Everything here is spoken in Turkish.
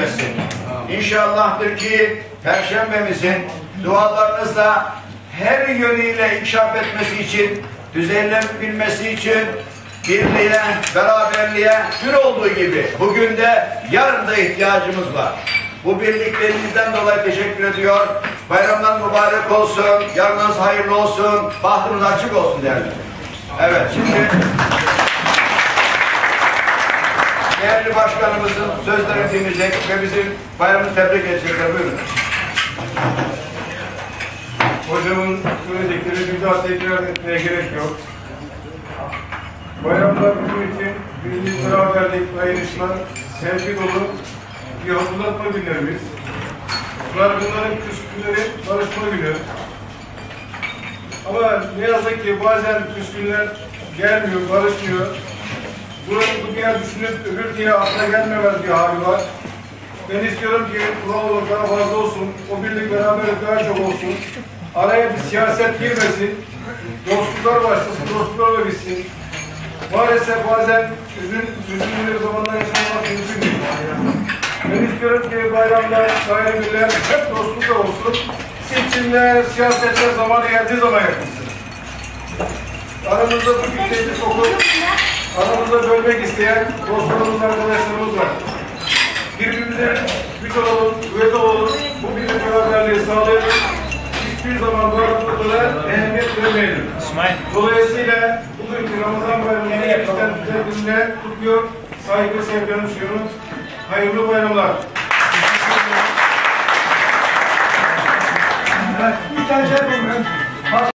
etmesin. İnşallah'tır ki Perşembemizin dualarınızla her yönüyle inkişaf etmesi için, düzenlenebilmesi için birliğe, beraberliğe hür olduğu gibi bugün de yarın da ihtiyacımız var. Bu birliklerinizden dolayı teşekkür ediyor. Bayramlar mübarek olsun, yarınız hayırlı olsun, bahtınız açık olsun derler. Evet, şimdi değerli başkanımızın sözlerini dinleyecek ve bizim bayramını tebrik edecekler. Buyurun. Hocamın söyledikleri bir daha tekrar etmeye gerek yok. Bayramlar bizim için birlik, beraberlik, dayanışma, sevgi dolu bir hatırlatma günlerimiz. Bunların küskünleri barışma günü. Ama ne yazık ki bazen küskünler gelmiyor, barışmıyor. Bu diğer düşünüp öbür diye akla gelmemez bir hali var. Ben istiyorum ki ne olur daha fazla olsun, o birlik beraberlik daha çok olsun. Araya bir siyaset girmesin, dostluklar başlasın, dostluklarla bitsin. Maalesef bazen üzüntülü zamanlar yaşamak mümkün değil. Ben istiyorum ki bayramlar, bayramlar hep dostlukla olsun. Seçimler, siyasetler zamanı geldiği zaman yapılsın. Aramızda bu güçleri sokup, aramızda bölmek isteyen dostlarımız, arkadaşlarımız var. Birbirimize güç olalım, kuvvet olalım, bu birlik beraberliği sağlayalım. Hiçbir zaman bu aramızda ehemmiyet vermeyelim. Dolayısıyla bugünkü Ramazan bayramını gerçekten kutluyor. Saygı, sevgilerimi sunuyorum. Hayırlı bayramlar. Bir tane şey yapayım ben.